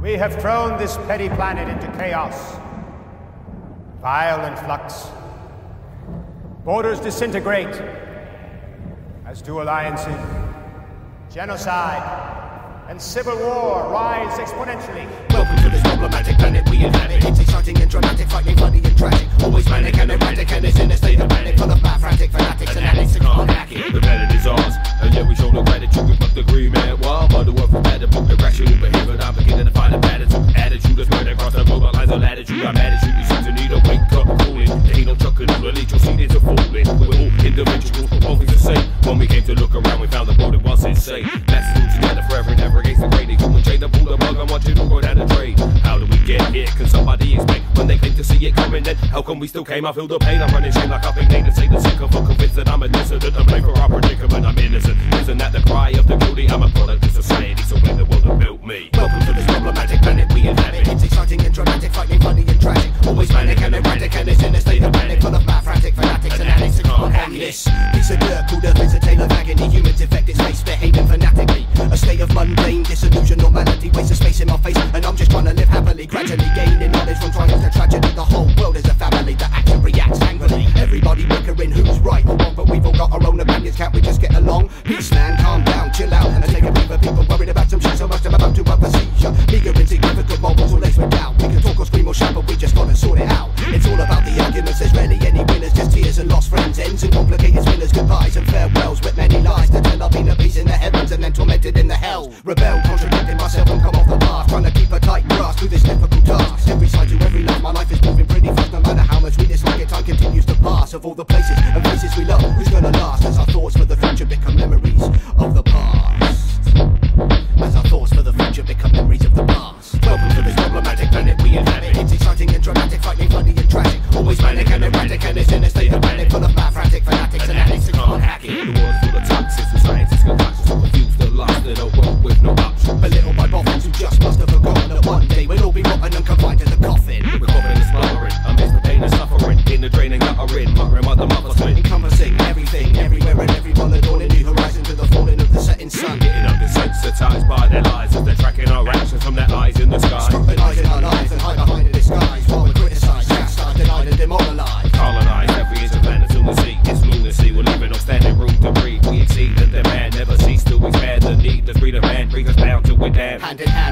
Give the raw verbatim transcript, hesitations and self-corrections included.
We have thrown this petty planet into chaos. Violent flux. Borders disintegrate, as do alliances. Genocide and civil war rise exponentially. Welcome to this problematic planet we inhabit. It's exciting and dramatic, frightening, funny and tragic. Always manic and erratic, and it's in a state of panic, full of mad frantic fanatics and addicts that can't hack it. The planet is ours, and yet we show no gratitude. We fuck the green man, while by the world for bad book irrational behavior. I'm beginning to find a attitude. Attitude that's spread across the global lines of latitude. I'm attitude, you seem to need a wake up cooling. There ain't no chucking, no lead, you'll see it's a fooling. We're all individuals, but one thing's the same. When we came to look around, we found the world it was insane. Let's do together forever and ever against the grain. Human chain to pull the bug, I want you to go down the drain. How do we get here? Can somebody explain? When they claim to see it coming, then how come we still came? I feel the pain, I'm running shame like I've been named to say the sick of. Convinced that I'm a dissident, I'm blame for our predicament, I'm innocent. Isn't that the cry of the guilty? I'm a product of society, so blame the world that built me. Welcome to this problematic planet we inhabit. It's exciting and dramatic, frightening, funny and tragic. Always manic and erratic, and it's in a state of panic, full of mad frantic fanatics and addicts that can't hack this. Piece of dirt called Earth is a tale of agony. Humans infect its face, behaving fanatically. A state of mundane disillusion, normality, waste of space in my face, and I'm just trying to live happily, gradually gaining knowledge from triumph to tragedy. The whole world is a family that acts and reacts angrily. Everybody bickering who's right or wrong, but we've all got our own opinions. Can't we just get along? Peace, man, calm down, chill out, and take a breather. People worried about some shit so much I'm about to have a seizure. Meager, insignificant moments all laced with doubt. We can talk or scream or shout, but we just gotta sort it out. It's all about the arguments, there's rarely any winners, just tears and lost friends, ends and complicated spinners, goodbyes and farewells, with many lies to tell. I've been at peace in the heavens and then tormented in the hell. Rebel, contradicting myself and come off the path, trying to keep a tight grasp through this difficult task. Every side to every life, my life is moving pretty fast. No matter how much we dislike it, time continues to pass. Of all the places and faces we love, who's gonna last? As our thoughts for the future become memories of the past. As our thoughts for the future become memories of the past. Welcome to this problematic planet we inhabit. It's exciting and dramatic, frightening, funny and tragic. Always manic and erratic, and it's in a state of panic, full of mad frantic fanatics and addicts that can't hack it. The world's full of toxics and scientists concoctions who refuse to last in a world with no options. Belittled by boffins who just must have forgotten that one day we'll all be rotten and confined to the coffin. We're coughing and spluttering amidst the pain and suffering, in the drain and guttering, muttering what the mother's doing. Encompassing everything, everywhere and everyone, adorning new horizon to the falling of the setting sun. Getting up desensitized by their lies as they're tracking our actions from their eyes in the sky. Scrutinizing our lives and hide behind a disguise while we criticize, chastise, denied and demoralize. Colonize every inch of planet to the sea. It's lunacy, we're leaving no standing room to breathe. We exceed the demand, never cease to expand the need. The breed of man brings us down to it, damn. Hand in hand.